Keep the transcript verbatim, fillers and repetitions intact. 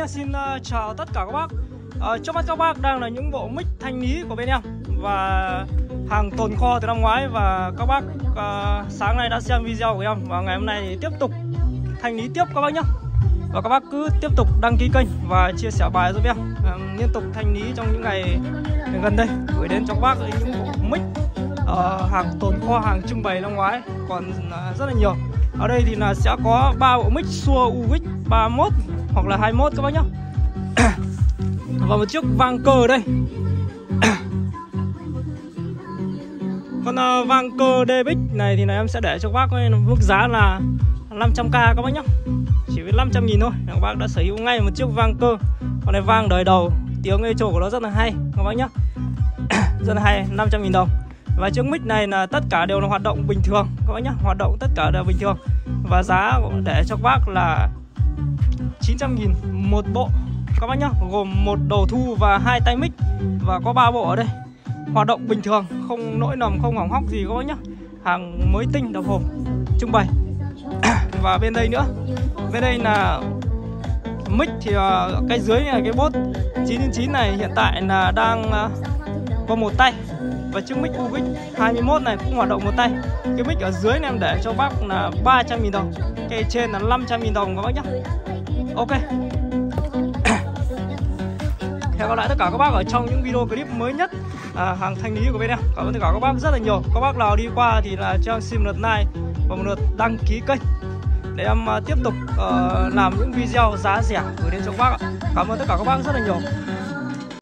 nhá, xin uh, chào tất cả các bác. uh, Trước mắt các bác đang là những bộ mic thanh lý của bên em và hàng tồn kho từ năm ngoái. Và các bác uh, sáng nay đã xem video của em và ngày hôm nay thì tiếp tục thanh lý tiếp các bác nhá. Và các bác cứ tiếp tục đăng ký kênh và chia sẻ bài giúp em, uh, liên tục thanh lý trong những ngày gần đây, gửi đến cho các bác những bộ mic uh, hàng tồn kho, hàng trưng bày năm ngoái còn uh, rất là nhiều. Ở đây thì là sẽ có ba bộ mic Shure u ích ba mươi mốt hoặc là hai mươi mốt các bác nhá. Và một chiếc vang cơ đây. Con uh, vang cơ đê bích này thì là em sẽ để cho các bác với mức giá là năm trăm k các bác nhá. Chỉ với năm trăm nghìn thôi các bác đã sở hữu ngay một chiếc vang cơ. Con này vang đời đầu, tiếng echo của nó rất là hay các bác nhá. Rất là hay, năm trăm nghìn đồng. Và chiếc mic này là tất cả đều là hoạt động bình thường các bác nhá, hoạt động tất cả đều bình thường. Và giá để cho các bác là chín trăm nghìn một bộ các bác nhá, gồm một đầu thu và hai tay mic và có ba bộ ở đây. Hoạt động bình thường, không lỗi lầm, không hỏng hóc gì các bác nhá. Hàng mới tinh đập hộp trưng bày. Và bên đây nữa, bên đây là mic thì uh, cái dưới này cái bốt chín trên chín này hiện tại là đang uh, có một tay. Và chiếc mic u ích hai mươi mốt này cũng hoạt động một tay. Cái mic ở dưới này em để cho bác là ba trăm nghìn đồng, cái trên là năm trăm nghìn đồng các bác nhá. Ok. Hẹn gặp lại tất cả các bác ở trong những video clip mới nhất à, hàng thanh lý của bên em. Cảm ơn tất cả các bác rất là nhiều. Các bác nào đi qua thì là cho em xin một lượt like và một lượt đăng ký kênh để em uh, tiếp tục uh, làm những video giá rẻ gửi đến cho các bác ạ. Cảm ơn tất cả các bác rất là nhiều.